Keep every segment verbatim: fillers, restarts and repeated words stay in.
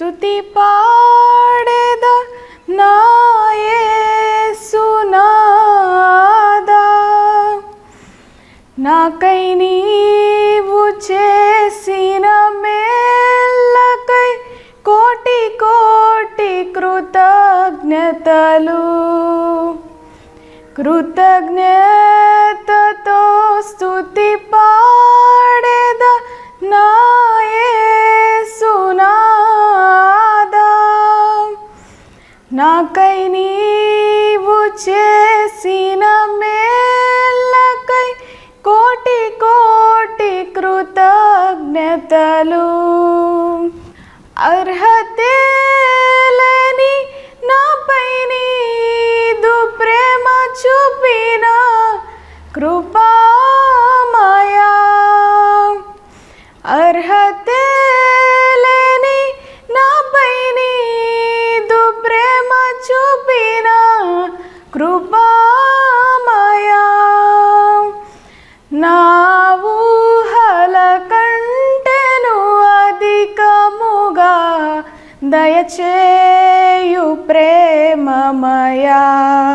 స్తుతి పాడేద నా యేసునాదా నాకై నీవు చేసిన మేళ్ళకై కోటి కోటి కృతజ్ఞతలు కృతజ్ఞతతో స్తుతి పాడేద నా యేసునాదా నాకై నీవు చేసిన మేళ్ళకై కోటి కోటి కృతజ్ఞతలు అర్హతే లేని నాపై నీదు ప్రేమ చూపిన కృపామయా అర్హతే లేని నాపై నీదు ప్రేమ చూపిన కృపామయా నా ఊహల కంటెను అధికముగా దయచేయు ప్రేమమయా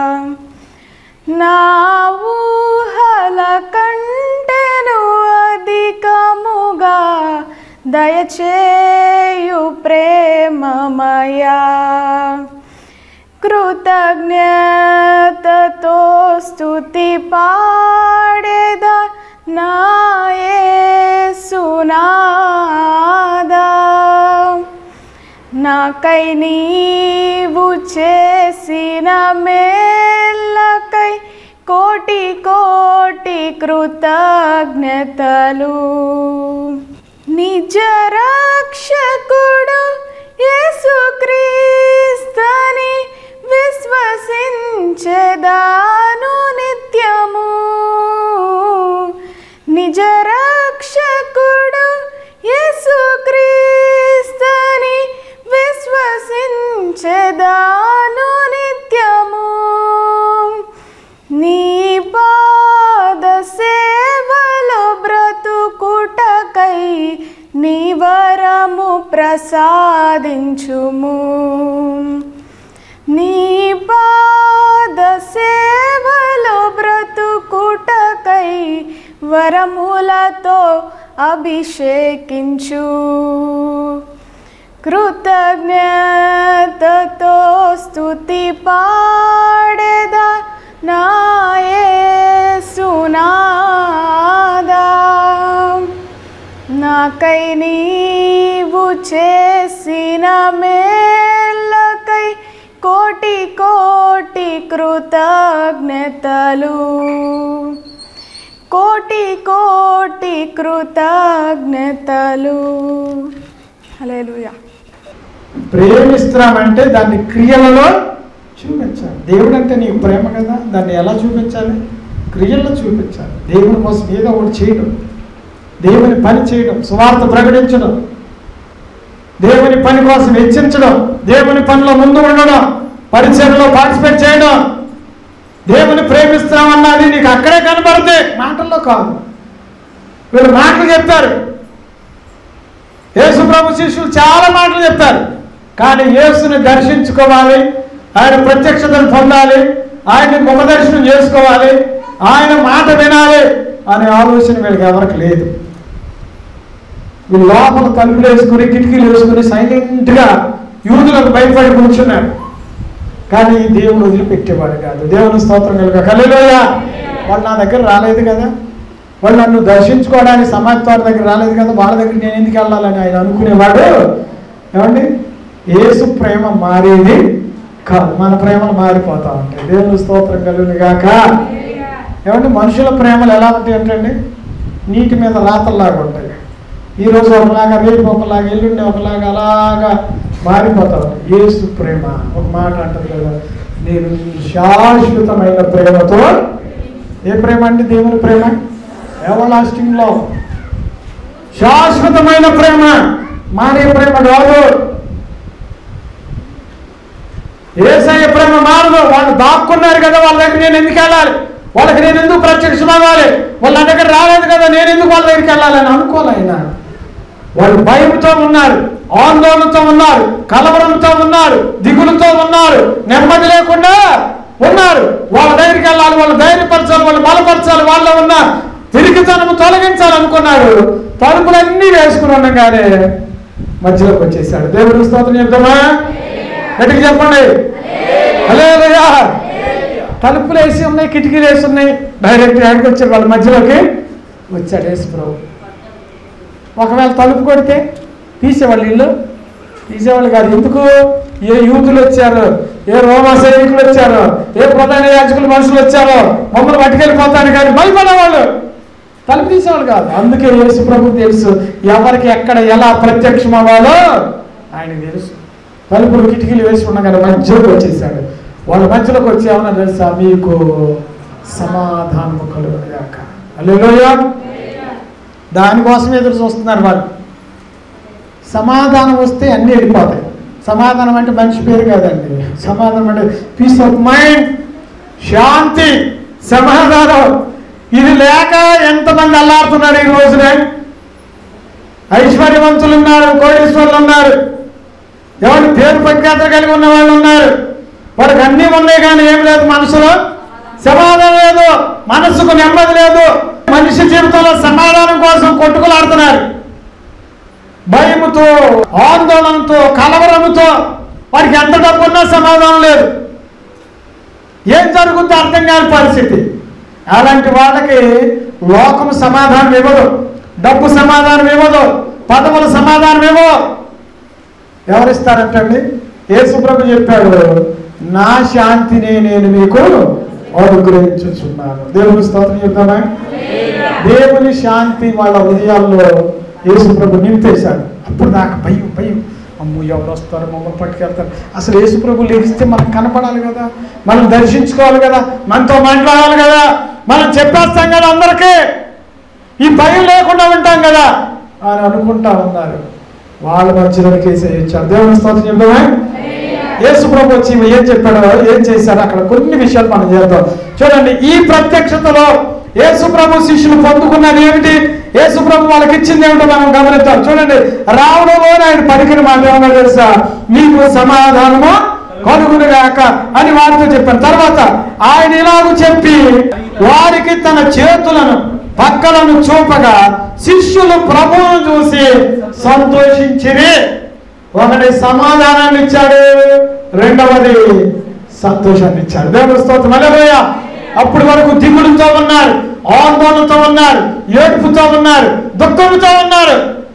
నా ఊహల కంటెను అధికముగా దయచేయు ప్రేమమయా కృతజ్ఞతతో స్తుతి పాడేద నా యేసునాదా నాకై నీవు చేసిన మేళ్ళకై కోటి కోటి కృతజ్ఞతలు నిజ రక్షకుడు యేసుక్రీస్తుని విశ్వసించెదాను నిత్యము నిజ రక్షకుడు యేసుక్రీస్తుని విశ్వసించెదాను నిత్యము నీ పాద సేవలో బ్రతుకుటకై నీ వరము ప్రసాదించుము నీ పాద సేవలో బ్రతుకుటకై వరములతో అభిషేకించు కృతజ్ఞతతో స్తుతి పాడేద నా యేసునాదా నాకై నీవు చేసిన మేళ్ళకై కోటి కోటి కృతజ్ఞతలు కోటి కోటి కృతజ్ఞతలు హల్లెలూయా ప్రేమిస్తున్నామంటే దాన్ని క్రియలలో చూపించాలి. దేవుడు అంటే నీకు ప్రేమ కదా, దాన్ని ఎలా చూపించాలి? క్రియల్లో చూపించాలి. దేవుని కోసం ఏదో ఒకటి చేయడం, దేవుని పని చేయడం, సువార్త ప్రకటించడం, దేవుని పని కోసం హెచ్చించడం, దేవుని పనిలో ముందు ఉండడం, పరిచయంలో పార్టిసిపేట్ చేయడం. దేవుని ప్రేమిస్తామన్నది నీకు అక్కడే కనబడితే, మాటల్లో కాదు. వీళ్ళు మాటలు చెప్పారు, యేసు ప్రభు శిష్యులు చాలా మాటలు చెప్పారు. కానీ యేసుని దర్శించుకోవాలి, ఆయన ప్రత్యక్షతను పొందాలి, ఆయన్ని ముఖ దర్శనం చేసుకోవాలి, ఆయన మాట వినాలి అనే ఆలోచన వీళ్ళకి ఎవరికి లేదు. వీళ్ళు లోపల తలుపులు వేసుకుని కిటికీలు వేసుకుని సైలెంట్గా యూదులకు భయపడి కూర్చున్నాడు. కానీ దేవుడు వదిలిపెట్టేవాడు కాదు. దేవుని స్తోత్రం కలుగ హల్లెలూయా. వాళ్ళు నా దగ్గర రాలేదు కదా, వాళ్ళు నన్ను దర్శించుకోవడానికి సమాజ వారి దగ్గర రాలేదు కదా, వాళ్ళ దగ్గర నేను ఎందుకు వెళ్ళాలని ఆయన అనుకునేవాడు. ఏమండి, యేసు ప్రేమ మారేది కాదు, మన ప్రేమలు మారిపోతా ఉంటాయి. దేవుని స్తోత్రం కలుగును గాక. ఏమంటే మనుషుల ప్రేమలు ఎలా ఉంటాయి అంటే నీటి మీద రాతల్లాగా ఉంటాయి. ఈరోజు ఒకలాగా, రేపు ఒకలాగా, ఎల్లుండి ఒకలాగా, అలాగా మారిపోతా ఉంటాయి. యేసు ప్రేమ ఒక మాట అంటారు కదా, నేను శాశ్వతమైన ప్రేమతో. ఏ ప్రేమ అంటే దేవుని ప్రేమ, ఎవర్ లాస్టింగ్ లవ్, శాశ్వతమైన ప్రేమ, మారే ప్రేమ కాదు. యేసయ్య ప్రేమ మారదు. వాళ్ళు దాక్కున్నారు కదా, వాళ్ళ దగ్గర నేను ఎందుకు వెళ్ళాలి, వాళ్ళకి నేను ఎందుకు ప్రత్యక్షం అవ్వాలి, వాళ్ళ దగ్గర రాలేదు కదా, నేను ఎందుకు వాళ్ళ దగ్గరికి వెళ్ళాలని అనుకోవాలి. ఆయన వాళ్ళు భయంతో ఉన్నారు, ఆందోళనతో ఉన్నారు, కలవరంతో ఉన్నారు, దిగులుతో ఉన్నారు, నెమ్మది లేకుండా ఉన్నారు. వాళ్ళ దగ్గరికి వెళ్ళాలి, వాళ్ళు ధైర్యపరచాలి, వాళ్ళు బలపరచాలి, వాళ్ళ ఉన్న తిరిగితనము తొలగించాలనుకున్నాడు. తలుపులన్నీ వేసుకుని ఉండగానే మధ్యలోకి వచ్చేసాడు. దేవుడికి స్తోత్రం చెప్తామా? గట్టిగా చెప్పండి హల్లెలూయా. తలుపులు వేసి ఉన్నాయి, కిటికీలు వేసి ఉన్నాయి, డైరెక్ట్ ఎక్కడికి వచ్చాడు, వాళ్ళ మధ్యలోకి వచ్చాడు యేసు ప్రభు. ఒకవేళ తలుపు కొడితే తీసేవాళ్ళు, ఇల్లు తీసేవాళ్ళు కాదు. ఎందుకు? ఏ యూతులు వచ్చారు, ఏ రోమా సైనికులు వచ్చారో, ఏ ప్రధాన యాజకులు మనుషులు వచ్చారో మమ్మల్ని పట్టుకెళ్ళిపోతాను కానీ భయపడేవాళ్ళు, తలుపు తీసేవాళ్ళు కాదు. అందుకే యేసు ప్రభు తెలుసు ఎవరికి ఎక్కడ ఎలా ప్రత్యక్షం అవ్వాలో ఆయన తెలుసు. తలుపులు కిటికీలు వేసి ఉండగానే మధ్యలోకి వచ్చేసాడు. వాళ్ళ మధ్యలోకి వచ్చి ఏమన్నా తెలుసా? మీకు సమాధానము కలుగునుగాక. హల్లెలూయా. దానికోసం ఎదురు చూస్తున్నారు వాళ్ళు. సమాధానం వస్తే అన్నీ వెళ్ళిపోతాయి. సమాధానం అంటే మంచి పేరు కాదండి. సమాధానం అంటే పీస్ ఆఫ్ మైండ్, శాంతి, సమాధానం. ఇది లేక ఎంతమంది అల్లాడుతున్నారు ఈ రోజునే. ఐశ్వర్యవంతులు ఉన్నారు, కోటీశ్వరులు ఉన్నారు, ఎవరి పేరు ప్రఖ్యాత కలిగి ఉన్న వాళ్ళు ఉన్నారు. వాడికి అన్నీ ఉన్నాయి కానీ ఏం లేదు, మనసులో సమాధానం లేదు, మనసుకు నెమ్మది లేదు. మనిషి జీవితంలో సమాధానం కోసం కొట్టుకులాడుతున్నారు. భయముతో, ఆందోళనతో, కలవరముతో. వాడికి ఎంత డబ్బు ఉన్నా సమాధానం లేదు. ఏం జరుగుతుందో అర్థం కాని పరిస్థితి. అలాంటి వాళ్ళకి లోకం సమాధానం ఇవ్వదు, డబ్బు సమాధానం ఇవ్వదు, పదవులు సమాధానం ఇవ్వవు. ఎవరిస్తారంటండి? యేసు ప్రభు చెప్పాడు, నా శాంతిని నేను మీకు అనుగ్రహించుచున్నాను. దేవుని స్తోత్రం చెప్తామా? దేవుని శాంతి వాళ్ళ హృదయాల్లో యేసు ప్రభు నింపేశాడు. అప్పుడు దాకా భయం భయం, అమ్మో ఎవరు వస్తారు, మమ్మల్ని పట్టుకెళ్తారు. అసలు యేసు ప్రభు లేస్తే మనకు కనపడాలి కదా, మనం దర్శించుకోవాలి కదా, మనతో మాట్లాడాలి కదా, మనం చెప్పేస్తాం కదా అందరికీ, ఈ భయం లేకుండా ఉంటాం కదా అని అనుకుంటా ఉన్నారు. వాళ్ళ మధ్యలోకి వేసేయచ్చారు. దేవుని స్తోత్రం చెప్తామా? యేసు ప్రభు వచ్చి ఏం చెప్పాడో, ఏం చేశారో అక్కడ కొన్ని విషయాలు మనం చేద్దాం. చూడండి, ఈ ప్రత్యక్షతలో యేసు ప్రభు శిష్యులు పొందుకున్నది ఏమిటి, యేసు ప్రభు వాళ్ళకి ఇచ్చింది ఏమిటో మనం గమనిద్దాం. చూడండి, రావడంలో ఆయన పలికిన మాట ఏమన్నా తెలుసా? మీకు సమాధానము కలుగునుగాక అని వారితో చెప్పారు. తర్వాత ఆయన ఇలాగూ చెప్పి వారికి తన చేతులను పక్కలను చూపగా శిష్యులు ప్రభువును చూసి సంతోషించిరి. ఒకటి సమాధానాన్ని ఇచ్చాడు, రెండవది సంతోషాన్ని ఇచ్చాడు. దేవుని స్తోత్రం. హల్లెలూయా. అప్పటి వరకు దిగులుతో ఉన్నారు, ఆందోళనతో ఉన్నారు, ఏడుపుతో ఉన్నారు, దుఃఖంతో ఉన్నారు.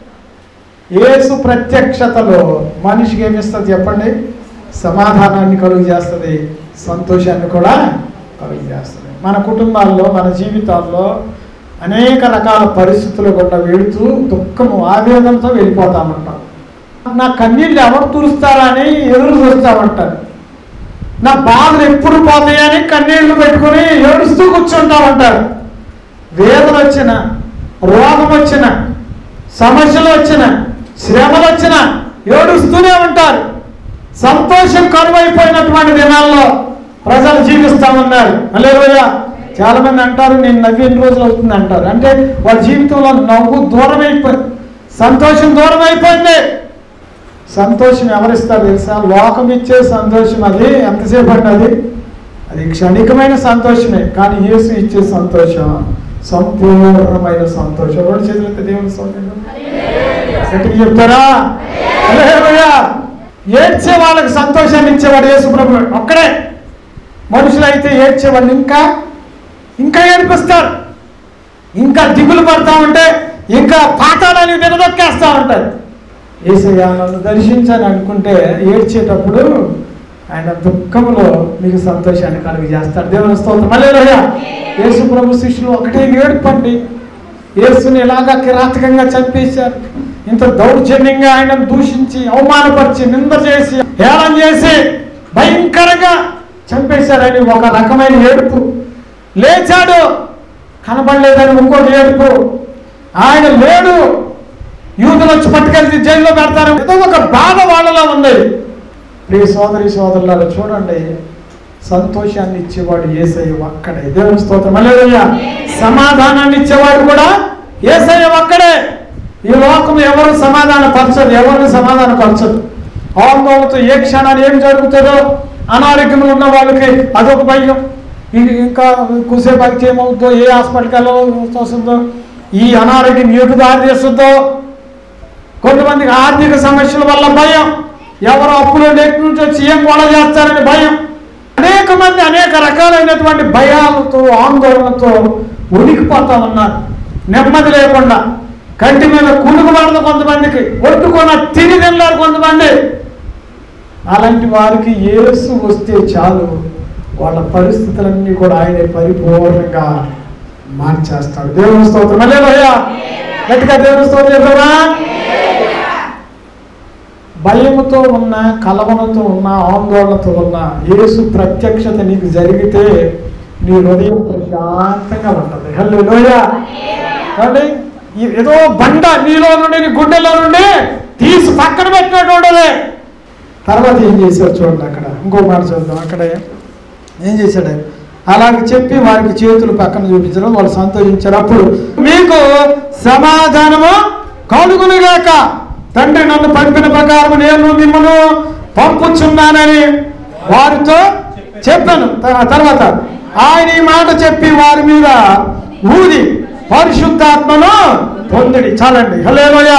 యేసు ప్రత్యక్షతలో మనిషికి ఏమిస్తుంది చెప్పండి? సమాధానాన్ని కలుగు చేస్తుంది, సంతోషాన్ని కూడా కలుగు చేస్తుంది. మన కుటుంబాల్లో, మన జీవితాల్లో అనేక రకాల పరిస్థితులు గుండా వెళుతూ దుఃఖము, ఆవేదనతో వెళ్ళిపోతామంటాం. నా కన్నీళ్ళు ఎవరు తురుస్తారా అని ఎదురు చూస్తామంటారు. నా బాధలు ఎప్పుడు పోతాయని కన్నీళ్లు పెట్టుకుని ఏడుస్తూ కూర్చుంటామంటారు. వేదన వచ్చిన, రోగం వచ్చిన, సమస్యలు వచ్చిన, శ్రమలు వచ్చిన ఏడుస్తూనే ఉంటారు. సంతోషం కరువైపోయినటువంటి దినాల్లో ప్రజలు జీవిస్తూ ఉన్నారు. హల్లెలూయా. చాలా మంది అంటారు, నేను నవ్వి ఎన్ని రోజులు అవుతుంది అంటారు. అంటే వాళ్ళ జీవితంలో నవ్వు దూరం అయిపోయింది, సంతోషం దూరం అయిపోయింది. సంతోషం ఎవరిస్తారు తెలుసా? లోకం ఇచ్చే సంతోషం. అది ఎంతసేపు అంటే అది అది క్షణికమైన సంతోషమే. కానీ యేసు ఇచ్చే సంతోషం సంపూర్ణమైన సంతోషం. రెండు చేతులైతే దేవుని సంతోషం గట్టిగా చెప్తారా? హల్లెలూయా. ఏడ్చే వాళ్ళకి సంతోషాన్ని ఇచ్చేవాడు యేసు ప్రభు ఒక్కడే. మనుషులైతే ఏడ్చేవాళ్ళు ఇంకా ఇంకా ఏడిపిస్తారు, ఇంకా దిగులు పడతా ఉంటే ఇంకా పాతాళాన్ని దిగదొక్కేస్తూ ఉంటారు. యేసయ్య నన్ను దర్శించాలని అనుకుంటే ఏడ్చేటప్పుడు ఆయన దుఃఖంలో మీకు సంతోషాన్ని కలుగు చేస్తాడు. దేవుని స్తోత్రం. హల్లెలూయా. యేసు ప్రభు శిష్యులు ఒకటే ఏడుపండి. యేసుని ఎలాగా కిరాతకంగా చంపేశారు, ఇంత దౌర్జన్యంగా ఆయనను దూషించి, అవమానపరిచి, నింద చేసి, హేళన చేసి భయంకరంగా చంపేశారని ఒక రకమైన ఏడుపు. లేచాడు, కనబడలేదని ఇంకోటి ఏడుపు. ఆయన లేడు, యూదులు వచ్చి పట్టుకెళ్ళి జైల్లో పెడతారు. ఏదో ఒక బాధ వాళ్ళలో ఉంది. ప్రియ సోదరి సోదరులారా, చూడండి, సంతోషాన్ని ఇచ్చేవాడు యేసయ్య ఒక్కడే. దేవుని స్తోత్రం. హల్లెలూయా. సమాధానాన్ని ఇచ్చేవాడు కూడా యేసయ్య ఒక్కడే. ఈ లోకం ఎవరు సమాధాన పరచదు, ఎవరిని సమాధాన పరచదు. ఆందోళనతో ఏ క్షణాన్ని ఏం జరుగుతుందో, అనారోగ్యంలో ఉన్న వాళ్ళకి అదొక భయం. ఇంకా కూసేపటికి ఏమవుతుందో, ఏ హాస్పిటల్కి వెళ్ళాల్సి వస్తుందో, ఈ అనారోగ్యం ఎటు దారి చేస్తుందో. కొంతమందికి ఆర్థిక సమస్యల వల్ల భయం, ఎవరు అప్పులు ఎటు నుంచి వచ్చి ఏం గొడవ చేస్తారని భయం. అనేక మంది అనేక రకాలైనటువంటి భయాలతో ఆందోళనతో ఉనికిపోతా ఉన్నారు, నెమ్మది లేకుండా. కంటి మీద కునుకు పడదు కొంతమందికి, ఒట్టుకున్న తిని తినలేరు కొంతమంది. అలాంటి వారికి యేసు వస్తే చాలు, వాళ్ళ పరిస్థితులన్నీ కూడా ఆయన పరిపూర్ణంగా మార్చేస్తాడు. దేవుని స్తోత్రం. హల్లెలూయా. గట్టిగా దేవుని స్తోత్రం చెప్తారా? భయముతో ఉన్న, కలవనతో ఉన్న, ఆందోళనతో ఉన్న యేసు ప్రత్యక్షత నీకు జరిగితే నీ హృదయం ప్రశాంతంగా ఉంటుంది. హల్లెలూయా. అంటే ఏదో బండ నీలో నుండి, నీ గుండెలో నుండి తీసి పక్కన పెట్టినట్టు ఉండదు. తర్వాత ఏం చేశారు చూడండి, అక్కడ ఇంకో మాట చూద్దాం. అక్కడ ఏం చేశాడు? అలాగే చెప్పి వారికి చేతులు పక్కన చూపించడం, వాళ్ళు సంతోషించారు. అప్పుడు మీకు సమాధానము కలుగునుగాక, తండ్రి నన్ను పంపిన ప్రకారం నేను మిమ్మల్ని పంపుచున్నానని వారితో చెప్పాను. తర్వాత ఆయన ఈ మాట చెప్పి వారి మీద ఊది పరిశుద్ధాత్మను పొందిడి. చాలండి. హల్లెలూయా.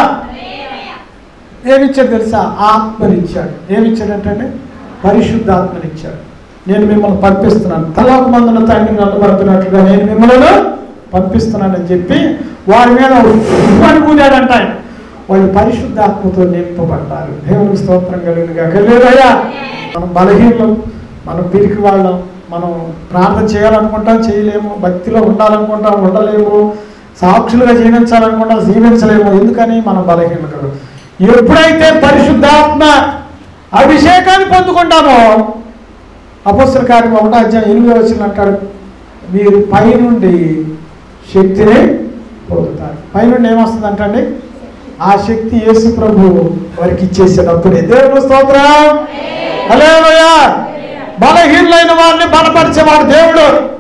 ఏమిచ్చాడు తెలుసా? ఆత్మనిచ్చాడు. ఏమిచ్చాడంటే పరిశుద్ధాత్మనిచ్చాడు. నేను మిమ్మల్ని పంపిస్తున్నాను, తలాకు మందున తండ్రి నన్ను పంపినట్లుగా నేను మిమ్మల్ని పంపిస్తున్నానని చెప్పి వారి మీద ఊదాడంట. వాళ్ళు పరిశుద్ధాత్మతో నింపబడ్డారు. దేవునికి స్తోత్రం కలిగినగా. హల్లెలూయా. మనం బలహీనం, మనం పిరికి వాళ్ళం, మనం ప్రార్థన చేయాలనుకుంటాం చేయలేము, భక్తిలో ఉండాలనుకుంటాం ఉండలేము, సాక్షులుగా జీవించాలనుకుంటాం జీవించలేము. ఎందుకని? మనం బలహీనలు. ఎప్పుడైతే పరిశుద్ధాత్మ అభిషేకాన్ని పొందుకుంటామో, అపొస్తలుల కార్యం ఒకటో అధ్యాయం ఎనిమిదో వచనం అంటాడు, మీరు పైనుండి శక్తిని పొందుతారు. పైనుండి ఏమొస్తుంది అంటండి? ఆ శక్తి యేసు ప్రభు వారికి ఇచ్చేసాడు. అప్పుడే దేవుని స్తోత్రం. హల్లెలూయా. బలహీనులైన వారిని బలపరిచేవాడు దేవుడు.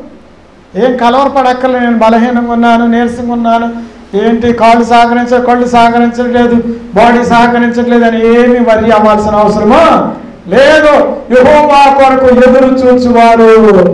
ఏం కలవరపడక్కర్లేదు, నేను బలహీనంగా ఉన్నాను, నీరసంగా ఉన్నాను, ఏంటి కాళ్ళు సహకరించ కళ్ళు సహకరించట్లేదు, బాడీ సహకరించట్లేదు అని ఏమి వరి అవ్వాల్సిన అవసరమో లేదు. యెహోవా కొరకు ఎదురు చూచువారు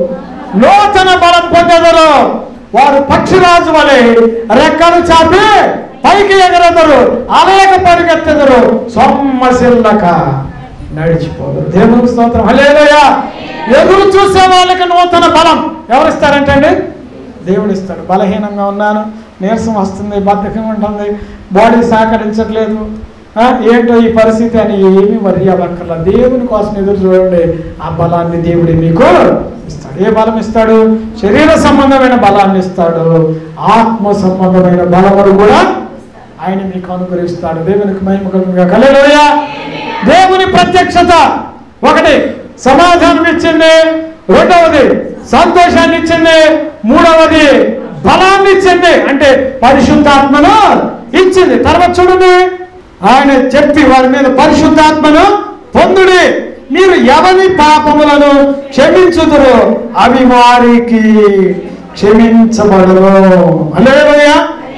నూతన బలం పొందెదరు, వారు పక్షిరాజు వలె రెక్కలు చాపి పైకి ఎగరెదరు, అలేక పరిగెత్తెదరు, సొమ్మసిల్లక నడిచిపోదరు. దేవునికి స్తోత్రం. హల్లెలూయా. ఎదురు చూసే వాళ్ళకి నూతన బలం ఎవరిస్తారంటే అండి? దేవుడు ఇస్తాడు. బలహీనంగా ఉన్నాను, నీరసం వస్తుంది, బద్ధకం ఉంటుంది, బాడీ సహకరించట్లేదు, ఏంటో ఈ పరిస్థితి అని ఏమీ వరి అవ్వక్కర్లా. దేవుని కోసం ఎదురు చూడండి, ఆ బలాన్ని దేవుడే మీకు ఇస్తాడు. ఏ బలం ఇస్తాడు? శరీర సంబంధమైన బలాన్ని ఇస్తాడు, ఆత్మ సంబంధమైన బలమును కూడా ఆయన మీకు అనుగ్రహిస్తాడు. దేవునికి మహిమ కలుగునుగాక. హల్లెలూయా. దేవుని ప్రత్యక్షత ఒకటి సమాధానం ఇచ్చింది, రెండవది సంతోషాన్ని ఇచ్చింది, మూడవది బలాన్ని ఇచ్చింది, అంటే పరిశుద్ధాత్మను ఇచ్చింది. తర్వాత చూడండి, ఆయన చెప్పి వారి మీద పరిశుద్ధాత్మను పొందుడి, మీరు ఎవరి పాపములను క్షమించుదురు అవి వారికి క్షమించబడును. హల్లెలూయా.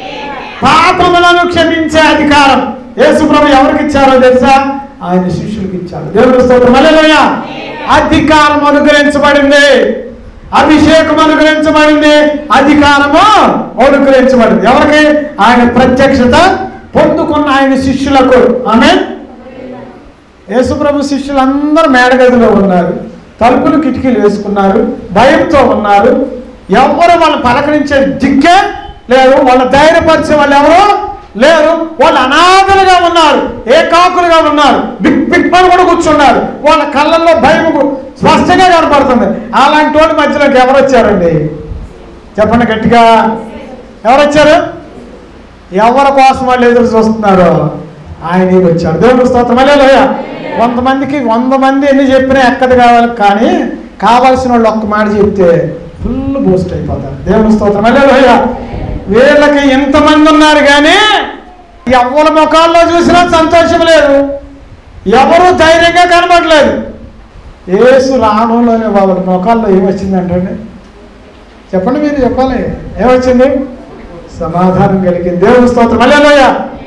పాపములను క్షమించే అధికారం యేసు ప్రభు ఎవరికి ఇచ్చారో తెలుసా? ఆయన శిష్యులకు ఇచ్చారు. దేవుని స్తోత్రం. హల్లెలూయా. అధికారం అనుగ్రహించబడింది, అభిషేకం అనుగ్రహించబడింది, అధికారము అనుగ్రహించబడింది. ఎవరికి? ఆయన ప్రత్యక్షత పొందుకున్న ఆయన శిష్యులకు. ఆమేన్. యేసు ప్రభు శిష్యులందరూ మేడగదిలో ఉన్నారు, తలుపులు కిటికీలు వేసుకున్నారు, భయంతో ఉన్నారు. ఎవరు వాళ్ళు పలకరించే దిక్కే లేరు, వాళ్ళ ధైర్యపరిచే వాళ్ళు ఎవరు లేరు. వాళ్ళు అనాథలుగా ఉన్నారు, ఏకాకులుగా ఉన్నారు, బిగ్ బిగ్ పని కూడా కూర్చున్నారు. వాళ్ళ కళ్ళల్లో భయం స్పష్టంగా కనపడుతుంది. అలాంటి వాళ్ళ మధ్యలోకి ఎవరు వచ్చారండి? చెప్పండి గట్టిగా. ఎవరు వచ్చారు? ఎవరి కోసం వాళ్ళు ఎదురు చూస్తున్నారు? ఆయన వచ్చాడు. దేవుని స్తోత్రం. హల్లెలూయా. వంద మందికి వంద మంది ఎన్ని చెప్పినా ఎక్కది కావాలి, కానీ కావాల్సిన వాళ్ళు ఒక్క మాట చెప్తే ఫుల్ బూస్ట్ అయిపోతారు. దేవుని స్తోత్రం. హల్లెలూయా. వీళ్ళకి ఎంతమంది ఉన్నారు కానీ ఎవరి ముఖాల్లో చూసినా సంతోషం లేదు, ఎవరు ధైర్యంగా కనబడలేదు. యేసు రావడంలోనే వాళ్ళ ముఖాల్లో ఏమొచ్చిందంటే, చెప్పండి, మీరు చెప్పాలి, ఏమొచ్చింది? సమాధానం కలిగింది. దేవుని స్తోత్రం. హల్లెలూయా.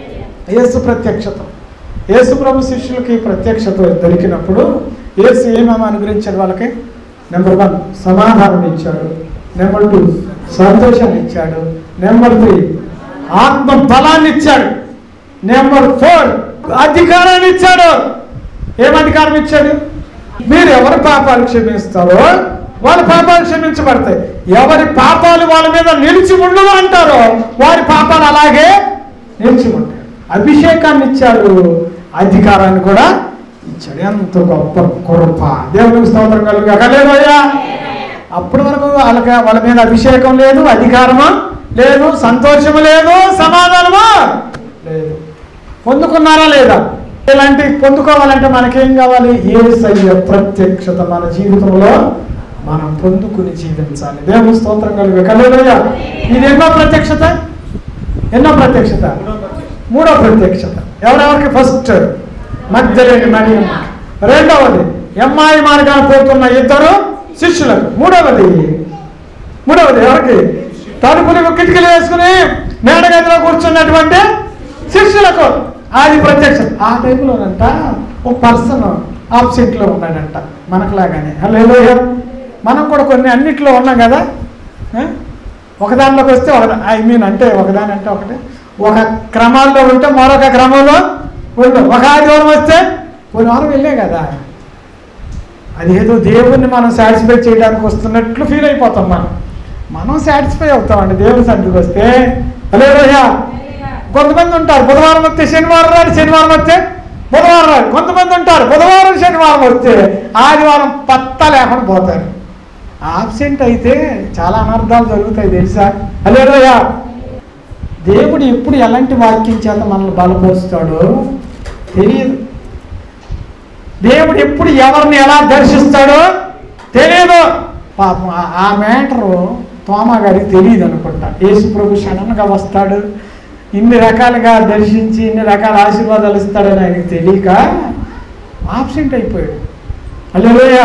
యేసు ప్రత్యక్షత. యేసు ప్రభు శిష్యులకి ప్రత్యక్షత దొరికినప్పుడు యేసు ఏమేమి అనుగ్రహించాడు వాళ్ళకి? నెంబర్ వన్, సమాధానం ఇచ్చాడు. నెంబర్ టూ, సంతోషాన్ని ఇచ్చాడు. నెంబర్ త్రీ, ఆత్మ బలాన్ని ఇచ్చాడు. నెంబర్ ఫోర్, అధికారాన్ని ఇచ్చాడు. ఏం అధికారం ఇచ్చాడు? మీరు ఎవరి పాపాలు క్షమిస్తారో వాళ్ళ పాపాలు క్షమించబడతాయి. ఎవరి పాపాలు వాళ్ళ మీద నిలిచి ఉండవు అంటారో వారి పాపాలు అలాగే నిలిచి ఉంటాయి. అభిషేకాన్ని ఇచ్చాడు, అధికారాన్ని కూడా ఇచ్చాడు. ఎంత గొప్ప కృప! దేవునికి స్తోత్రం కలుగుగా. హల్లెలూయా. అప్పటి వరకు వాళ్ళకి వాళ్ళ మీద అభిషేకం లేదు, అధికారము లేదు, సంతోషము లేదు, సమాధానము లేదు. పొందుకున్నారా లేదా? ఇలాంటి పొందుకోవాలంటే మనకేం కావాలి? యేసయ్య ప్రత్యక్షత మన జీవితంలో మనం పొందుకుని జీవించాలి. దేవుని స్తోత్రం కలుగుగా. హల్లెలూయా. ఇది ఎన్నో ప్రత్యక్షత? ఎన్నో ప్రత్యక్షత? మూడో ప్రత్యక్షత. ఎవరెవరికి? ఫస్ట్ మగ్దలేని మరియ, రెండవది ఎమ్మాయి మార్గాన్ని పోతున్న ఇద్దరు శిష్యులకు, మూడవది మూడవది ఎవరికి? తలుపులు కిటికీలు వేసుకుని మేడగదిలో కూర్చున్నటువంటి శిష్యులకు. అది ప్రత్యక్షత. ఆ టైంలోనంట ఒక పర్సన్ ఆబ్సెంట్లో ఉన్నాడంట, మనకులాగానే. హల్లెలూయా. మనం కూడా కొన్ని అన్నిట్లో ఉన్నాం కదా. ఒకదానిలోకి వస్తే ఒక ఐ మీన్ అంటే ఒకదాని అంటే ఒకటి, ఒక క్రమాల్లో ఉంటే మరొక క్రమంలో ఉండవు. ఒక ఆదివారం వస్తే కొన్ని వారం వెళ్ళే కదా. అదేదో దేవుణ్ణి మనం సాటిస్ఫై చేయడానికి వస్తున్నట్లు ఫీల్ అయిపోతాం. మనం మనం సాటిస్ఫై అవుతామండి దేవుని సన్నిధికి వస్తే. హల్లెలూయా. కొంతమంది ఉంటారు బుధవారం వస్తే శనివారం రాడు, శనివారం వస్తే బుధవారం రాడు. కొంతమంది ఉంటారు బుధవారం శనివారం వస్తే ఆదివారం పత్తా లేకుండా పోతారు. ఆబ్సెంట్ అయితే చాలా అనర్థాలు జరుగుతాయి తెలుసా? హల్లెలూయా. దేవుడు ఎప్పుడు ఎలాంటి వాక్యం చేత మనల్ని బలపరుస్తాడో తెలియదు. దేవుడు ఎప్పుడు ఎవరిని ఎలా దర్శిస్తాడో తెలియదు. పాపం ఆ మ్యాటరు తోమా గారికి తెలియదు అనుకుంటా. యేసు ప్రభు సడన్గా వస్తాడు, ఇన్ని రకాలుగా దర్శించి ఇన్ని రకాల ఆశీర్వాదాలు ఇస్తాడని ఆయనకి తెలియక ఆబ్సెంట్ అయిపోయాడు. హల్లెలూయా.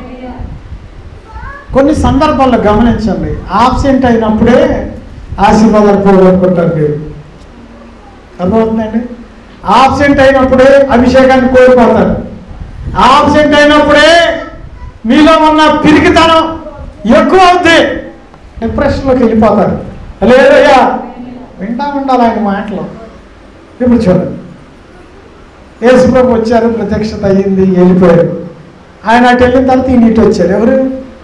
కొన్ని సందర్భాల్లో గమనించండి, ఆబ్సెంట్ అయినప్పుడే ఆశీర్వాదాలు పోగొట్టుకుంటారు మీరు. అర్థమవుతుందండి? ఆబ్సెంట్ అయినప్పుడే అభిషేకాన్ని కోల్పోతారు. ఆబ్సెంట్ అయినప్పుడే మీలో ఉన్న పిరికితనం ఎక్కువ అవుతుంది, డిప్రెషన్లోకి వెళ్ళిపోతారు. హల్లెలూయా. వింటా ఉండాలి ఆయన మాటలు. ఇప్పుడు చూడండి, యేసు ప్రభు వచ్చారు, ప్రత్యక్షత అయ్యింది, వెళ్ళిపోయారు. ఆయన అటు వెళ్ళిన తర్వాత ఈయన ఇటు వచ్చారు. ఎవరు?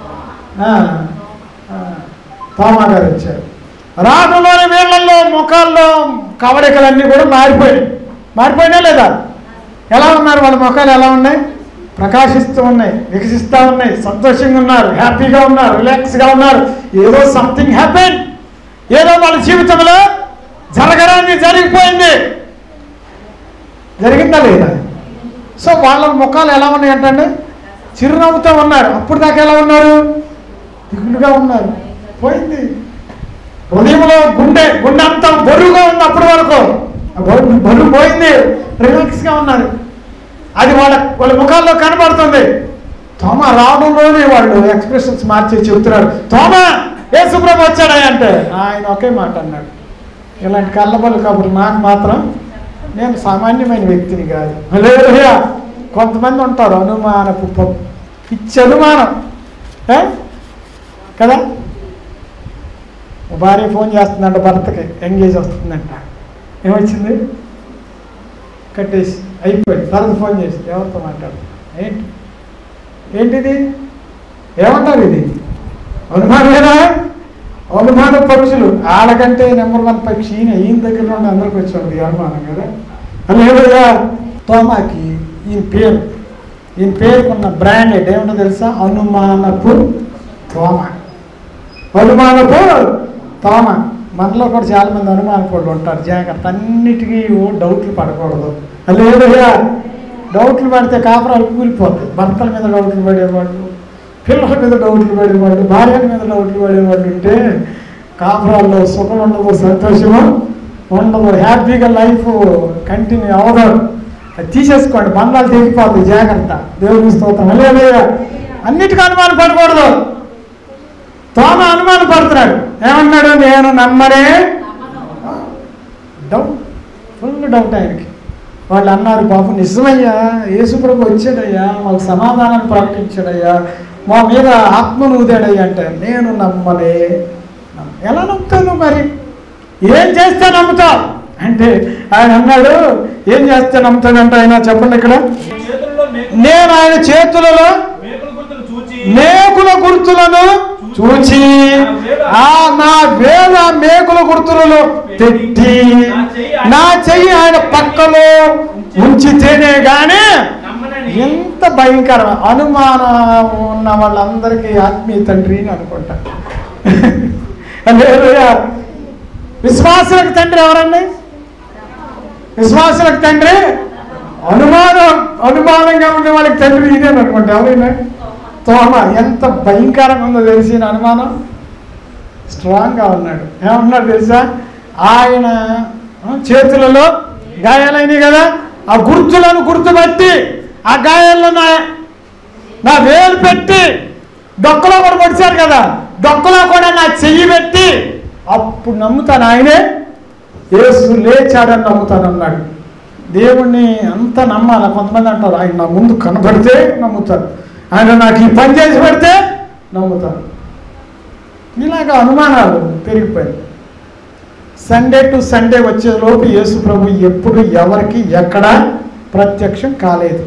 తోమా గారు వచ్చారు. రాటులోని వీళ్ళల్లో ముఖాల్లో కవడికలన్నీ కూడా మారిపోయాయి. మారిపోయినా లేదా? ఎలా ఉన్నారు వాళ్ళ ముఖాలు? ఎలా ఉన్నాయి? ప్రకాశిస్తూ ఉన్నాయి, వికసిస్తూ ఉన్నాయి, సంతోషంగా ఉన్నారు, హ్యాపీగా ఉన్నారు, రిలాక్స్గా ఉన్నారు. ఏదో సంథింగ్ హ్యాపెన్, ఏదో వాళ్ళ జీవితంలో జరగరాని జరిగిపోయింది. జరిగిందా లేదా? సో వాళ్ళ ముఖాలు ఎలా ఉన్నాయి అంటే చిరునవ్వుతో ఉన్నారు. అప్పుడు దాకా ఎలా ఉన్నారు? దిగులుగా ఉన్నారు. పోయింది. హృదయంలో గుండె గుండె అంతా బరువుగా ఉంది. అప్పటి వరకు బరువు పోయింది, రిలాక్స్గా ఉన్నారు. అది వాళ్ళ వాళ్ళ ముఖాల్లో కనబడుతుంది. తోమా రావడంలోనే వాళ్ళు ఎక్స్ప్రెషన్స్ మార్చి చెబుతున్నారు, తోమా యేసు ప్రభు వచ్చాడా అంటే ఆయన ఒకే మాట అన్నాడు, ఇలాంటి కళ్ళబొల్లు కబుర్లు నాకు మాత్రం, నేను సామాన్యమైన వ్యక్తిని కాదు. హల్లెలూయా. కొంతమంది ఉంటారు అనుమానపు పిచ్చి అనుమానం కదా. భార్య ఫోన్ చేస్తుందంట భర్తకి, ఎంగేజ్ వస్తుందంట. ఏమొచ్చింది? కట్టేసి అయిపోయింది. తర్వాత ఫోన్ చేసి ఎవరితో మాట్లాడు, ఏంటి ఏంటిది ఏమంటారు? ఇది అనుమానమేనా? అనుమాన పక్షులు. వాళ్ళకంటే నెంబర్ వన్ పక్షి ఈయన. ఈయన దగ్గర నుండి అందరికి వచ్చాడు అనుమానం కదా. హల్లెలూయా. తోమాకి ఈయన పేరు, ఈయన పేరుకున్న బ్రాండెడ్ ఏమిటో తెలుసా? అనుమానపు తోమ. అనుమానపు తోమ. మనలో కూడా చాలా మంది అనుమానపడులు ఉంటారు. జాగ్రత్త, అన్నిటికీ డౌట్లు పడకూడదు. హల్లెలూయా. డౌట్లు పడితే కాపురాలు కూలిపోతాయి. భర్తల మీద డౌట్లు పడేవాళ్ళు, పిల్లల మీద డౌట్లు పడేవాళ్ళు, భార్యల మీద డౌట్లు పడేవాళ్ళు ఉంటే కాపురాల్లో సుఖం ఉండదు, సంతోషము ఉండదు, హ్యాపీగా లైఫ్ కంటిన్యూ అవ్వదు. అది తీసేసుకోండి, బంధాలు తెగిపోతాయి. జాగ్రత్త. దేవుని స్తోత్రం. హల్లెలూయా. అన్నిటికీ అనుమానం పడకూడదు. తోమ అనుమానం పడుతున్నాడు. ఏమన్నాడు? నేను నమ్మనే డౌట్ ఫుల్ డౌట్ ఆయనకి. వాళ్ళు అన్నారు, బాబు నిజమయ్యా, యేసుప్రభు వచ్చాడయ్యా, మాకు సమాధానాన్ని ప్రకటించాడయ్యా, మా మీద ఆత్మను ఊదాడయ్యా అంటే, నేను నమ్మలే. ఎలా నమ్ముతాను మరి? ఏం చేస్తే నమ్ముతావు అంటే ఆయన అన్నాడు, ఏం చేస్తే నమ్ముతాడంటే ఆయన చెప్పండి ఇక్కడ, నేను ఆయన చేతులలో మేకుల గుర్తులను చూచి ఆ నా వేల మేకుల గుర్తులలో పెట్టి నా చెయ్యి ఆయన పక్కలో ఉంచితేనే గాని, ఎంత భయంకరం అనుమానం ఉన్న వాళ్ళందరికీ ఆత్మీయ తండ్రి అని అనుకుంటా. విశ్వాసులకు తండ్రి ఎవరండి? విశ్వాసులకు తండ్రి అనుమానం అనుమానంగా ఉండే వాళ్ళకి తండ్రి ఇదే అనుకుంటా. ఎవరైనా తోమ ఎంత భయంకరంగా ఉందో తెలిసిన అనుమానం, స్ట్రాంగ్గా ఉన్నాడు. ఏమన్నాడు తెలుసా? ఆయన చేతులలో గాయాలైనవి కదా, ఆ గుర్తులను గుర్తుపట్టి ఆ గాయాల్లో నా నా వేలు పెట్టి, డొక్కలో కూడా పొడిచారు కదా, డొక్కలో కూడా నా చెయ్యి పెట్టి అప్పుడు నమ్ముతాను ఆయనే యేసు లేచాడని నమ్ముతానన్నాడు. దేవుణ్ణి అంత నమ్మాల. కొంతమంది అంటారు, ఆయన నా ముందు కనబడితే నమ్ముతారు, ఆయన నాకు ఈ పని చేసి పెడితే నమ్ముతారు. ఇలాగ అనుమానాలు పెరిగిపోయాయి. సండే టు సండే వచ్చేలోపు యేసు ప్రభు ఎప్పుడు ఎవరికి ఎక్కడ ప్రత్యక్షం కాలేదు.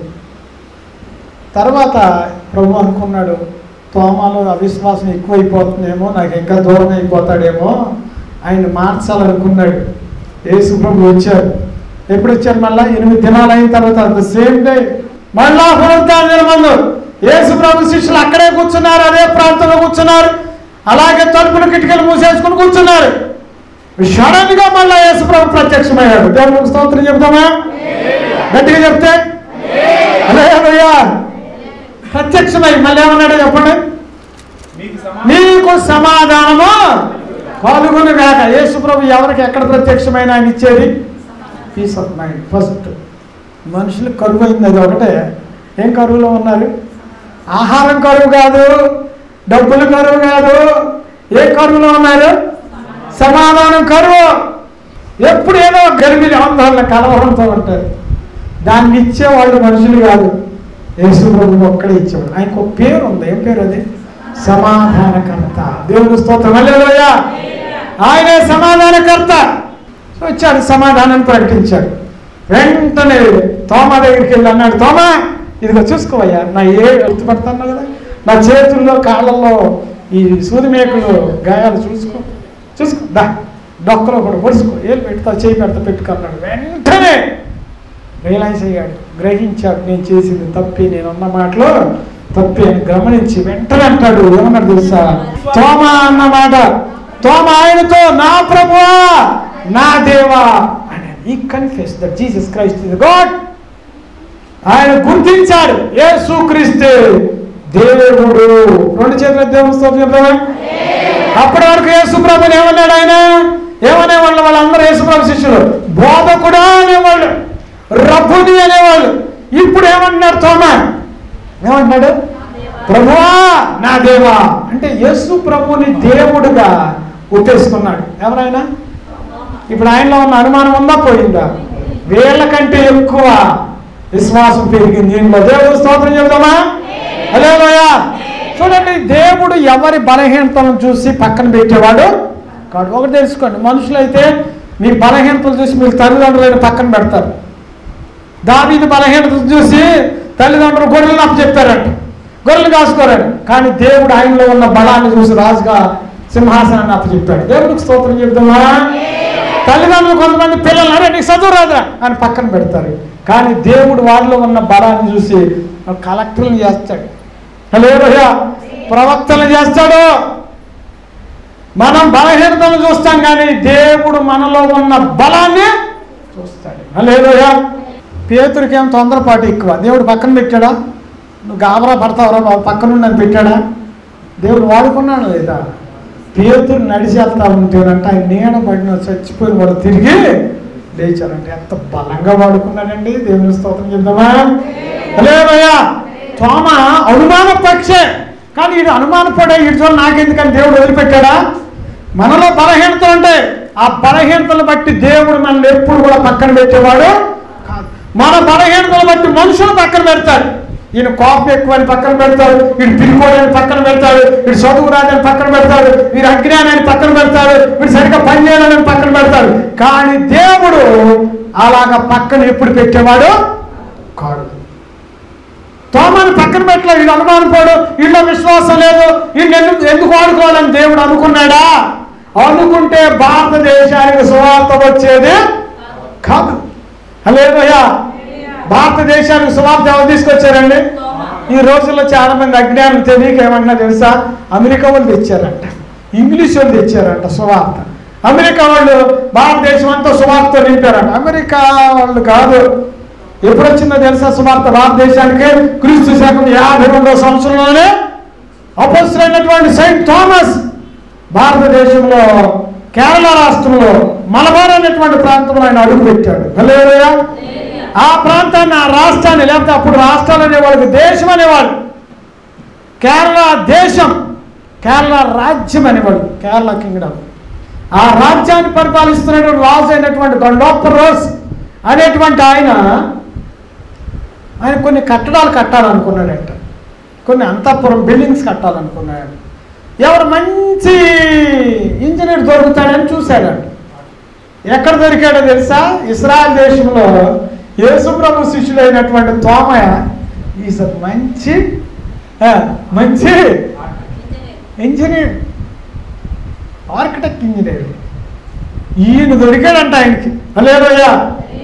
తర్వాత ప్రభు అనుకున్నాడు, తోమాలో అవిశ్వాసం ఎక్కువైపోతుందేమో, నాకు ఇంకా దూరం అయిపోతాడేమో, ఆయన మార్చాలనుకున్నాడు. యేసు ప్రభు వచ్చారు. ఎప్పుడు వచ్చారు? మళ్ళీ ఎనిమిది దినాలు అయిన తర్వాత ద సేమ్ డే మళ్ళా పునరుద్ధాన ముందు యేసు ప్రభు శిష్యులు అక్కడే కూర్చున్నారు, అదే ప్రాంతంలో కూర్చున్నారు, అలాగే తలుపులు కిటికీలు మూసేసుకుని కూర్చున్నారు. సడన్ గా మళ్ళా యేసు ప్రభు ప్రత్యక్షమయ్యాడు. దేవునికి స్తోత్రం చెప్తామా? గట్టిగా చెప్తే హల్లెలూయా. ప్రత్యక్షమై మళ్ళీ ఏమన్నాడు చెప్పండి? నీకు సమాధానము కలుగును గాక. యేసు ప్రభు ఎవరికి ఎక్కడ ప్రత్యక్షమైన ఆయన ఇచ్చేది పీస్ ఆఫ్ మైండ్. ఫస్ట్ మనుషులకు కరువు అయింది, అది ఒకటే. ఏం కరువులో ఉన్నారు? ఆహారం కరువు కాదు, డబ్బులు కరువు కాదు. ఏ కరువులో ఉన్నారు? సమాధానం కరువు. ఎప్పుడు ఏదో గర్భిణి ఆందోళన కలవరంతో ఉంటారు. దాన్ని ఇచ్చేవాళ్ళు మనుషులు కాదు, యేసు ప్రభు ఒక్కడే ఇచ్చేవాడు. ఆయనకు ఒక పేరు ఉంది. ఏం పేరు అది? సమాధానకర్త. దేవుని స్తోత్రం. హల్లెలూయా. ఆయనే సమాధానకర్త. వచ్చాడు, సమాధానాన్ని ప్రకటించాడు. వెంటనే తోమా దగ్గరికి వెళ్ళి అన్నాడు, తోమా ఇదిగో చూసుకోవయ్యా, నా ఏ గుర్తుపడతాను కదా, నా చేతుల్లో కాళ్ళల్లో ఈ సూదిమేకులు గాయాలు చూసుకో చూసుకో దా డొక్కలో కూడా పొడుచుకో, ఏళ్ళు పెడతా చేయి పెడతా పెట్టుకున్నాడు. వెంటనే రియలైజ్ అయ్యాడు, గ్రహించాడు, నేను చేసింది తప్పి, నేను అన్న మాటలో తప్పి అని గమనించి వెంటనే అంటాడు, ఏమన్నాడు తెలుసా? తోమా అన్న మాట, తోమా ఆయనతో నా ప్రభువా నా దేవా అని he confessed that Jesus Christ is God. ఆయన గుర్తించాడు యేసుక్రీస్తే దేవుడు. రెండు చేతుల దేవుని స్తోత్రం చెప్తామా? అప్పటి వరకు యేసు ప్రభుని ఏమన్నాడు ఆయన? ఏమనేవాళ్ళు వాళ్ళందరూ యేసు ప్రభు శిష్యులు? బోధకుడా అనేవాళ్ళు, రబ్బుని అనేవాళ్ళు. ఇప్పుడు ఏమన్నాడు తోమా? ఏమంటున్నాడు? ప్రభువా నా దేవా అంటే యేసు ప్రభుని దేవుడుగా ఒప్పేసుకున్నాడు. ఎవరైనా ఇప్పుడు ఆయనలో ఉన్న అనుమానం ఉందా పోయిందా? వీళ్ళకంటే ఎక్కువ విశ్వాసం పెరిగింది దీనిలో. దేవుడు స్తోత్రం చెప్తామా? హల్లెలూయా. చూడండి, దేవుడు ఎవరి బలహీనతలను చూసి పక్కన పెట్టేవాడు కాదు. ఒకటి తెలుసుకోండి, మనుషులైతే మీ బలహీనతలు చూసి మీరు తల్లిదండ్రులను పక్కన పెడతారు. దావీదు బలహీనతలు చూసి తల్లిదండ్రులు గొర్రెలను అప్పు చెప్పారంట, గొర్రెలు కాసుకోరండి. కానీ దేవుడు ఆయనలో ఉన్న బలాన్ని చూసి రాజుగా సింహాసనాన్ని అప్పు చెప్పాడు. దేవుడికి స్తోత్రం చెప్తామా? తల్లిదండ్రులు కొంతమంది పిల్లలు అరే నీకు చదువు రాదా అని పక్కన పెడతారు. కానీ దేవుడు వారిలో ఉన్న బలాన్ని చూసి కలెక్టర్లు చేస్తాడు, హల్లెలూయా, ప్రవక్తలు చేస్తాడు. మనం బలహీనతను చూస్తాం కానీ దేవుడు మనలో ఉన్న బలాన్ని చూస్తాడు. హల్లెలూయా. పేతురికి ఏం తొందరపాటు ఎక్కువ. దేవుడు పక్కన పెట్టాడా? నువ్వు గాబరా పడతావురా బాబు పక్కనుండి అని పెట్టాడా? దేవుడు వాడుకున్నాడు లేదా? పేతురు నడిచి వెళ్తా ఉంటేనంటే ఆయన నీడ పడిన చచ్చిపోయిన వాడు తిరిగి లేచారంటే ఎంత బలంగా వాడుకున్నాడండి. దేవుని స్తోత్రం చెప్దామా? హల్లెలూయా. తోమా అనుమాన పక్షే, కానీ వీడు అనుమానపడే వీడి చూడ నాకెందుకని దేవుడు వదిలిపెట్టాడా? మనలో బలహీనత ఉంటే ఆ బలహీనతలు బట్టి దేవుడు మనల్ని ఎప్పుడు కూడా పక్కన పెట్టేవాడు కాదు. మన బలహీనతలు బట్టి మనుషులు పక్కన పెడతాడు. ఈయన కోపం ఎక్కువని పక్కన పెడతాడు, వీడు పిరికోడని పక్కన పెడతాడు, వీడు చదువు రాదని పక్కన పెడతాడు, వీడు అజ్ఞానాన్ని పక్కన పెడతాడు, వీడు సరిగ్గా పని చేయాలని పక్కన పెడతాడు. కానీ దేవుడు అలాగా పక్కన ఎప్పుడు పెట్టేవాడు కాడు. తోమని పక్కన పెట్టలే. వీడు అనుమానపోడు, వీళ్ళ విశ్వాసం లేదు, వీళ్ళు ఎందుకు ఎందుకు వాడుకోవాలని దేవుడు అనుకున్నాడా? అనుకుంటే భారతదేశానికి సువార్త వచ్చేది కాదు. హల్లెలూయా. భారతదేశానికి సువార్త ఎవరు తీసుకొచ్చారండి? ఈ రోజుల్లో చాలా మంది అజ్ఞానం తెలియక ఏమన్నా తెలుసా, అమెరికా వాళ్ళు తెచ్చారంట, ఇంగ్లీష్ వాళ్ళు తెచ్చారంట సువార్త. అమెరికా వాళ్ళు భారతదేశం అంతా సువార్త నింపారంట. అమెరికా వాళ్ళు కాదు. ఎప్పుడు వచ్చిందో తెలుసా సువార్త భారతదేశానికి? క్రీస్తు శకం యాభై రెండవ సంవత్సరంలోనే అపోస్తలుడైనటువంటి సెయింట్ థామస్ భారతదేశంలో కేరళ రాష్ట్రంలో మలబార్ అనేటువంటి ప్రాంతంలో ఆయన అడుగు పెట్టాడు. హల్లెలూయా. ఆ ప్రాంతాన్ని, ఆ రాష్ట్రాన్ని, లేకపోతే అప్పుడు రాష్ట్రాలు అనేవాళ్ళకి దేశం అనేవాళ్ళు. కేరళ దేశం, కేరళ రాజ్యం అనేవాళ్ళు, కేరళ కింగ్డమ్. ఆ రాజ్యాన్ని పరిపాలిస్తున్నటువంటి రాజు అయినటువంటి గండోపరోస్ అనేటువంటి ఆయన ఆయన కొన్ని కట్టడాలు కట్టాలనుకున్నాడంట, కొన్ని అంతఃపురం బిల్డింగ్స్ కట్టాలనుకున్నాడు. ఎవరు మంచి ఇంజనీర్ దొరుకుతాడని చూశాడంట. ఎక్కడ దొరికాడో తెలుసా? ఇస్రాయల్ దేశంలో యేసుప్రభు శిష్యుడైనటువంటి తోమయ ఈజ్ మంచి మంచి ఇంజనీర్, ఆర్కిటెక్ట్ ఇంజనీర్. ఈయన దొరికాడంట ఆయనకి. హల్లెలూయా.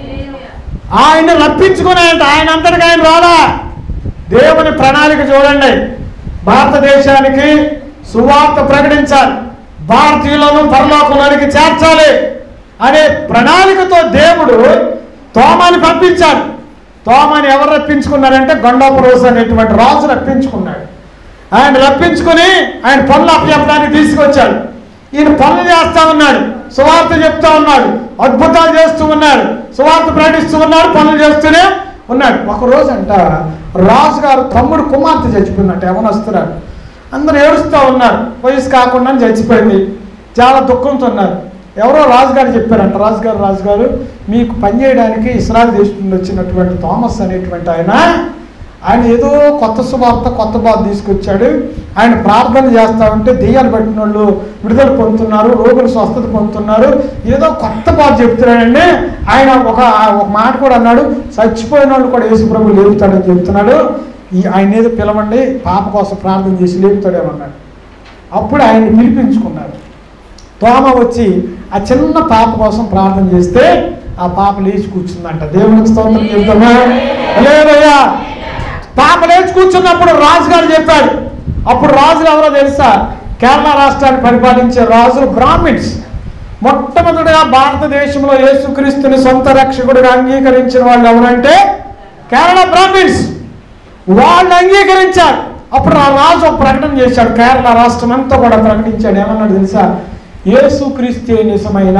ఆయన రప్పించుకున్నాయంట. ఆయన అంతటికి ఆయన రాలా. దేవుని ప్రణాళిక చూడండి. భారతదేశానికి సువార్త ప్రకటించాలి, భారతీయులను పరలోకంలోనికి చేర్చాలి అనే ప్రణాళికతో దేవుడు తోమాని పంపించాడు. తోమాని ఎవరు రప్పించుకున్నారంటే గండోపరోస్ అనేటువంటి రాజు రప్పించుకున్నాడు. ఆయన రప్పించుకుని ఆయన పనులు అప్పచెప్పడానికి తీసుకొచ్చాడు. ఈయన పనులు చేస్తా ఉన్నాడు, సువార్త చెప్తా ఉన్నాడు, అద్భుతాలు చేస్తూ ఉన్నాడు, సువార్త ప్రకటిస్తూ ఉన్నాడు, పనులు చేస్తూనే ఉన్నాడు. ఒకరోజు అంట రాజుగారు తమ్ముడు కుమార్తె చచ్చిపోయినట్టు యవనస్తున్నారు. అందరూ ఏడుస్తూ ఉన్నారు, వయసు కాకుండా చచ్చిపోయింది. చాలా దుఃఖంతో ఉన్నారు. ఎవరో రాజుగారు చెప్పారంట, రాజుగారు రాజుగారు మీకు పనిచేయడానికి ఇస్రాయల్ దేశం నుండి వచ్చినటువంటి థామస్ అనేటువంటి ఆయన ఆయన ఏదో కొత్త సువార్త కొత్త బాధ తీసుకొచ్చాడు. ఆయన ప్రార్థన చేస్తూ ఉంటే దెయ్యాలు పట్టిన వాళ్ళు విడుదల పొందుతున్నారు, రోగులు స్వస్థత పొందుతున్నారు, ఏదో కొత్త బాధ చెప్తున్నాడండి. ఆయన ఒక ఒక మాట కూడా అన్నాడు, చచ్చిపోయిన వాళ్ళు కూడా యేసు ప్రభు లేపుతాడని చెప్తున్నాడు. ఈ ఆయన ఏదో పిలవండి, పాప కోసం ప్రార్థన చేసి లేపుతాడేమన్నాడు. అప్పుడు ఆయన్ని పిలిపించుకున్నారు. తోమ వచ్చి ఆ చిన్న పాప కోసం ప్రార్థన చేస్తే ఆ పాప లేచి కూర్చుందంట. దేవునికి స్తోత్రం చెప్తామా? హల్లెలూయా. పాప లేచి కూర్చున్నప్పుడు రాజుగారు చెప్పాడు. అప్పుడు రాజులు ఎవరో తెలుసా? కేరళ రాష్ట్రాన్ని పరిపాలించే రాజులు బ్రాహ్మిన్స్. మొట్టమొదటిగా భారతదేశంలో యేసుక్రీస్తుని సొంత రక్షకుడిగా అంగీకరించిన వాళ్ళు ఎవరంటే కేరళ బ్రాహ్మిన్స్. వాళ్ళు అంగీకరించారు. అప్పుడు ఆ రాజు ఒక ప్రకటన చేశాడు, కేరళ రాష్ట్రం అంతా కూడా ప్రకటించాడు. ఏమన్నాడు తెలుసా? యేసుక్రీస్తే నిజమైన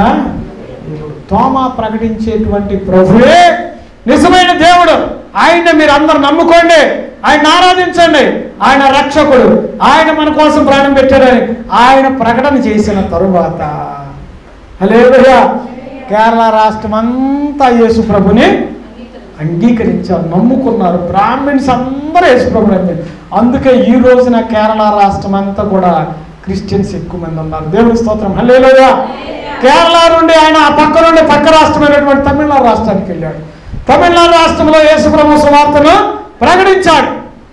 తోమా ప్రకటించేటువంటి ప్రభువే నిజమైన దేవుడు, ఆయన మీరు అందరు నమ్ముకోండి, ఆయన ఆరాధించండి, ఆయన రక్షకుడు, ఆయన మన కోసం ప్రాణం పెట్టాడని ఆయన ప్రకటన చేసిన తరువాత హల్లెలూయా కేరళ రాష్ట్రం అంతా యేసు ప్రభుని అంగీకరించారు, నమ్ముకున్నారు. బ్రాహ్మిన్స్ అందరూ యేసు ప్రభుని అంటారు. అందుకే ఈ రోజున కేరళ రాష్ట్రం అంతా కూడా క్రిస్టియన్స్ ఎక్కువ మంది ఉన్నారు. దేవుని స్తోత్రం. హల్లెలూయా. కేరళ నుండి ఆయన ఆ పక్క నుండి పక్క రాష్ట్రమైనటువంటి తమిళనాడు రాష్ట్రానికి వెళ్ళాడు. తమిళనాడు రాష్ట్రంలో యేసు ప్రభు సువార్తను ప్రకటించాడు.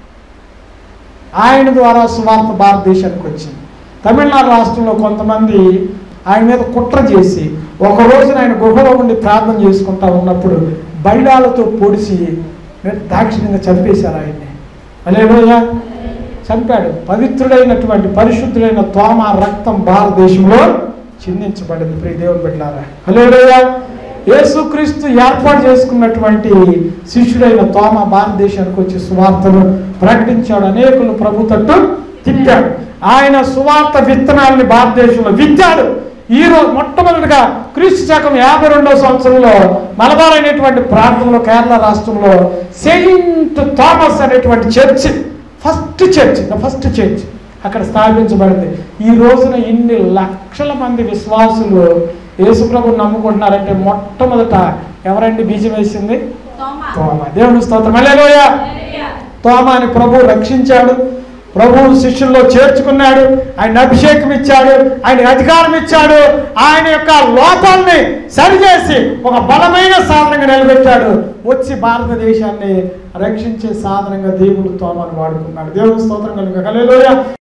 ఆయన ద్వారా సువార్త భారతదేశానికి వచ్చింది. తమిళనాడు రాష్ట్రంలో కొంతమంది ఆయన మీద కుట్ర చేసి ఒక రోజున ఆయన గుహలో ఉండి ప్రార్థన చేసుకుంటా ఉన్నప్పుడు బైడాలతో పొడిచి దాక్షిణ్యంగా చంపేశారు ఆయన్ని. హల్లెలూయా. చంపాడు. పవిత్రుడైనటువంటి పరిశుద్ధుడైన తోమ రక్తం భారతదేశంలో చిందించబడింది. ప్రియ దేవుని బిడ్డలారా, హల్లెలూయా. యేసుక్రీస్తు ఏర్పాటు చేసుకున్నటువంటి శిష్యుడైన తోమ భారతదేశానికి వచ్చి సువార్తను ప్రకటించాడు. అనేకులు ప్రభు తట్టు తిప్పాడు. ఆయన సువార్త విత్తనాలని భారతదేశంలో విత్తాడు. ఈ రోజు మొట్టమొదటిగా క్రీస్తు శకం యాభై రెండవ సంవత్సరంలో మలబార్ అనేటువంటి ప్రాంతంలో కేరళ రాష్ట్రంలో సెయింట్ థామస్ అనేటువంటి church, first church first church అక్కడ స్థాపించబడింది. ఈ రోజున ఇన్ని లక్షల మంది విశ్వాసులు యేసుప్రభుని నమ్ముకుంటున్నారంటే మొట్టమొదట ఎవరండి బీజం వేసింది? తోమ. దేవుని స్తోత్రం. హల్లెలూయా. తోమాని ప్రభు రక్షించాడు, ప్రభువు శిష్యుల్లో చేర్చుకున్నాడు, ఆయన అభిషేకం ఇచ్చాడు, ఆయన అధికారం ఇచ్చాడు, ఆయన యొక్క లోపాలని సరిచేసి ఒక బలమైన సాధనంగా నిలబెట్టాడు. వచ్చి భారతదేశాన్ని రక్షించే సాధనంగా దేవుడు తోమాను వాడుకున్నాడు. దేవుని స్తోత్రం కలుగును. హల్లెలూయా.